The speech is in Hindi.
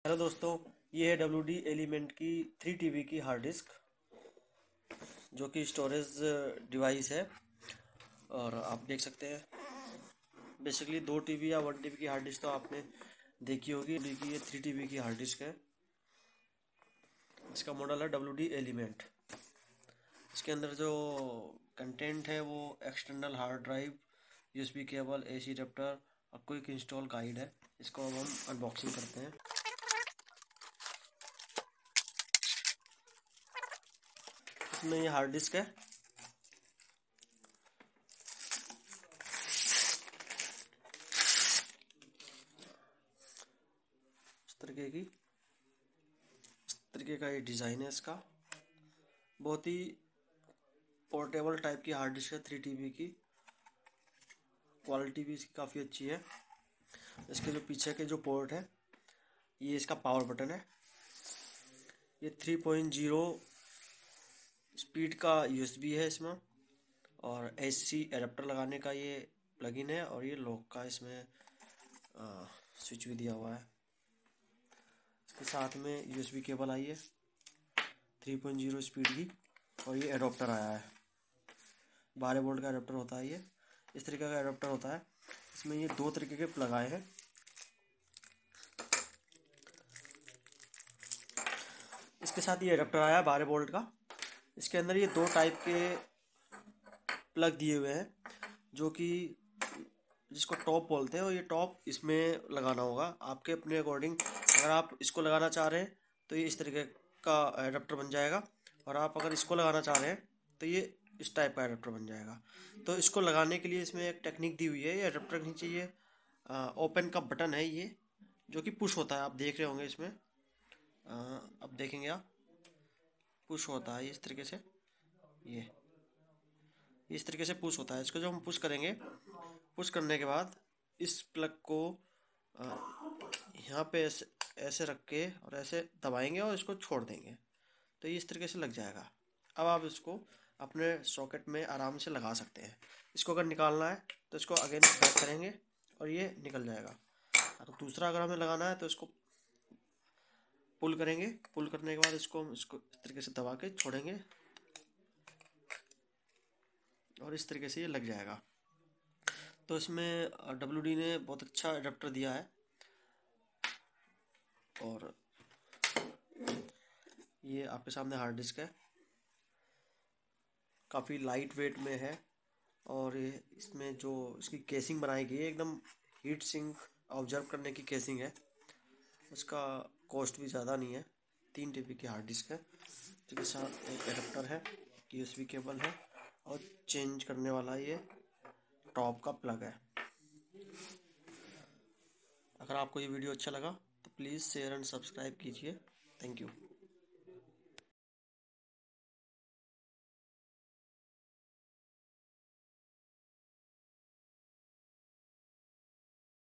हेलो दोस्तों, ये है WD एलिमेंट की 3 TB की हार्ड डिस्क जो कि स्टोरेज डिवाइस है। और आप देख सकते हैं बेसिकली 2 TB या 1 TB की हार्ड डिस्क तो आपने देखी होगी। की ये 3 TB की हार्ड डिस्क है। इसका मॉडल है WD एलिमेंट। इसके अंदर जो कंटेंट है वो external hard drive, USB cable, AC adapter और क्विक इंस्टॉल गाइड है। इसको अब हम अनबॉक्सिंग करते हैं। इसमें ये हार्ड डिस्क है। इस तरीके का ये डिज़ाइन है इसका। बहुत ही पोर्टेबल टाइप की हार्ड डिस्क है 3 TB की। क्वालिटी भी इसकी काफ़ी अच्छी है। इसके जो पीछे के जो पोर्ट है, ये इसका पावर बटन है। ये 3.0 स्पीड का USB है इसमें, और AC एडाप्टर लगाने का ये प्लगइन है, और ये लॉक का इसमें स्विच भी दिया हुआ है। इसके साथ में USB केबल आई है 3.0 स्पीड की, और ये एडाप्टर आया है। 12 वोल्ट का एडाप्टर होता है ये। इस तरीके का एडाप्टर होता है। इसमें ये 2 तरीके के प्लग आए हैं। इसके साथ ये एडाप्टर आया है 12 वोल्ट का। इसके अंदर ये 2 टाइप के प्लग दिए हुए हैं, जो कि जिसको टॉप बोलते हैं, और ये टॉप इसमें लगाना होगा आपके अपने अकॉर्डिंग। अगर आप इसको लगाना चाह रहे हैं तो ये इस तरीके का एडाप्टर बन जाएगा, और आप अगर इसको लगाना चाह रहे हैं तो ये इस टाइप का एडाप्टर बन जाएगा। तो इसको लगाने के लिए इसमें एक टेक्निक दी हुई है। ये एडाप्टर के नीचे ये ओपन का बटन है, ये जो कि पुश होता है। आप देख रहे होंगे इसमें, अब देखेंगे आप, पुश होता है इस तरीके से। ये इस तरीके से पुश होता है। इसको जब हम पुश करेंगे, पुश करने के बाद इस प्लग को यहाँ पे ऐसे ऐसे रख के और ऐसे दबाएंगे और इसको छोड़ देंगे, तो ये इस तरीके से लग जाएगा। अब आप इसको अपने सॉकेट में आराम से लगा सकते हैं। इसको अगर निकालना है तो इसको अगेन बैक करेंगे और ये निकल जाएगा। और दूसरा अगर हमें लगाना है तो इसको पुल करेंगे। पुल करने के बाद इसको इस तरीके से दबा के छोड़ेंगे, और इस तरीके से ये लग जाएगा। तो इसमें WD ने बहुत अच्छा एडाप्टर दिया है। और ये आपके सामने हार्ड डिस्क है, काफ़ी लाइट वेट में है। और ये इसमें जो इसकी केसिंग बनाई गई है, एकदम हीट सिंक ऑब्जर्व करने की केसिंग है। उसका कॉस्ट भी ज़्यादा नहीं है। 3 TB की हार्ड डिस्क है, जिसके साथ एक एडाप्टर है, USB केबल है, और चेंज करने वाला ये टॉप का प्लग है। अगर आपको ये वीडियो अच्छा लगा तो प्लीज़ शेयर एंड सब्सक्राइब कीजिए। Thank you.